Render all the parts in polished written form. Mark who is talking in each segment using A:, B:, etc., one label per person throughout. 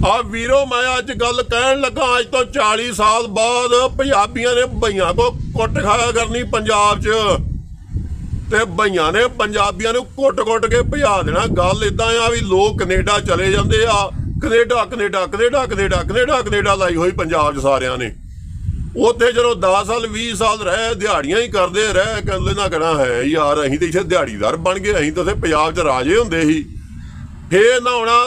A: ਆ ਵੀਰੋ मैं अज गल कहन लगा अज तो 40 साल बाद पंजाबियों ने बइयां को कुट खाया करनी पंजाब च ते बइयां ने पंजाबियों ने कुट कुट के भजा देना। गल इदां आ भी लोग कनेडा चले जाते आ, Canada Canada Canada Canada Canada Canada लाई हुई पंजाब च सारियां ने। उत्थे चलो 10 साल 20 साल रहे दिहाड़ियां ही करते रहे, कहते ना कहना है यार असीं तो इत्थे दिहाड़ीदार बन गए, असीं तो उत्थे पंजाब च राजे हुंदे सी। फिर ना होना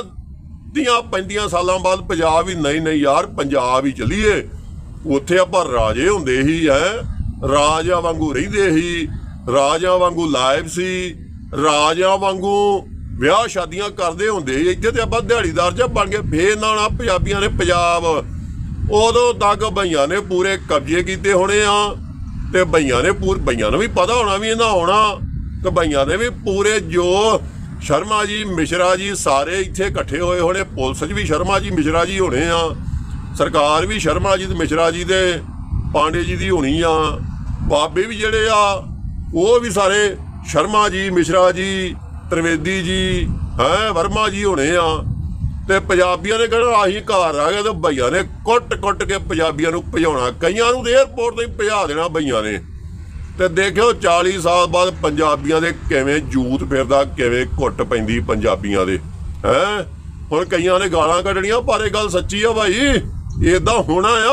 A: 30-35 सालों बाद पंजाब ही नहीं नहीं यार पंजाब ही चलीए, उत्थे आपां राजे हुंदे ही है, राजा वांगू रहिंदे ही, राजा वांगू लाइफ सी, राजा वांगू विआह शादियां करदे हुंदे ही। इत्थे ते आपां दिहाड़ीदार च बन गए। फिर ना होना पंजाबियां ने पंजाब उदों तक बइयां ने पूरे कब्जे कीते होने आ ते बइयां ने बइयां नूं भी पता होना भी इन्हां आउणा ते बइयां ने भी पूरे जो शर्मा जी मिश्रा जी सारे इत्थे इकट्ठे होए होने, पुलिस च भी शर्मा जी मिश्रा जी होने आ, सरकार भी शर्मा जी ते मिश्रा जी दे पांडे जी दी होनी आ, बाबे भी जिहड़े आ वो भी सारे शर्मा जी मिश्रा जी त्रिवेदी जी हैं वर्मा जी होने आ। ते पंजाबियों ने कहना असीं घर आ गए, तो बइयां ने कुट कुट के पंजाबियों नूं भजाउणा, कईयां नूं एयरपोर्ट तो ही भजा देना बइयां ने। ते देखियो 40 साल बाद पंजाबियों दे किवें जूत फिरदा, किवें घुट पैंदी पंजाबियों दे हैं। हुण कईयां ने गालां कढणियां पर इह गल सच्ची आ भाई, इदां होना आ,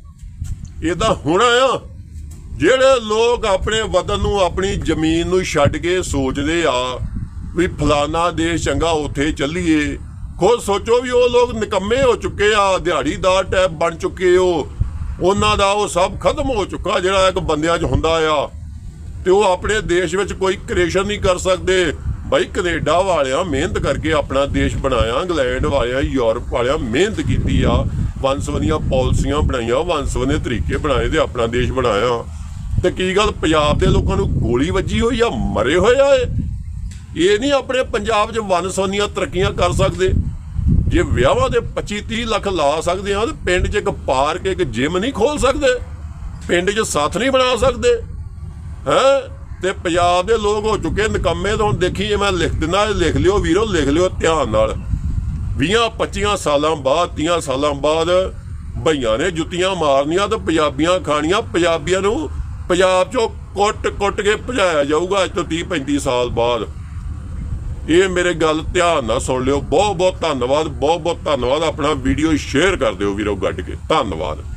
A: इदां होना आ। जिहड़े लोग अपने वतन नूं अपनी जमीन नूं छड्ड के सोचदे आ भी फलाना देश चंगा उत्थे चलीए, खुद सोचो भी वो लोग निकम्मे हो चुके आ, दिहाड़ीदार टाइप बन चुके हो, उन्हां दा वो सब खत्म हो चुका जिहड़ा एक बंदियां च हुंदा आ। ते वो अपने देश विच कोई क्रिएशन नहीं कर सकते भाई। कनेडा वालियां मेहनत करके अपना देश बनाया, इंग्लैंड वालियां यूरोप वालियां मेहनत कीती आ, वंसवनियां पॉलिसियां बनाईयां, वंसवने तरीके बनाए ते अपना देश बनाया। ते की गल पंजाब दे लोकां नूं गोली वजी होई आ, मरे होए आ, ये नहीं अपने पंजाब च वंसवनियां तरक्कियां कर सकते। जे विआहां दे 25-30 लाख ला सकते हैं तो पिंड च एक पार्क एक जिम नहीं खोल सकते, पिंड च सत्थ नहीं बना सकते हैं। ते पंजाब दे लोग हो चुके निकम्मे। तो हुण देखी जे मैं लिख दिना, लिख लियो वीरो, लिख लियो ध्यान नाल। 20-25 सालों बाद 30 सालों बाद बइयां ने जुत्तियां मारनियां तो पंजाबियां खानियां, पंजाबियां नूं पंजाब चों कुट कुट के भजाया जाऊगा अज तो 30-35 साल बाद। ये मेरे गल ध्यान नाल सुन लियो। बहुत बहुत धन्नवाद, बहुत बहुत धन्नवाद। अपना वीडियो शेयर कर दिओ वीरो गड्ड के, धन्नवाद।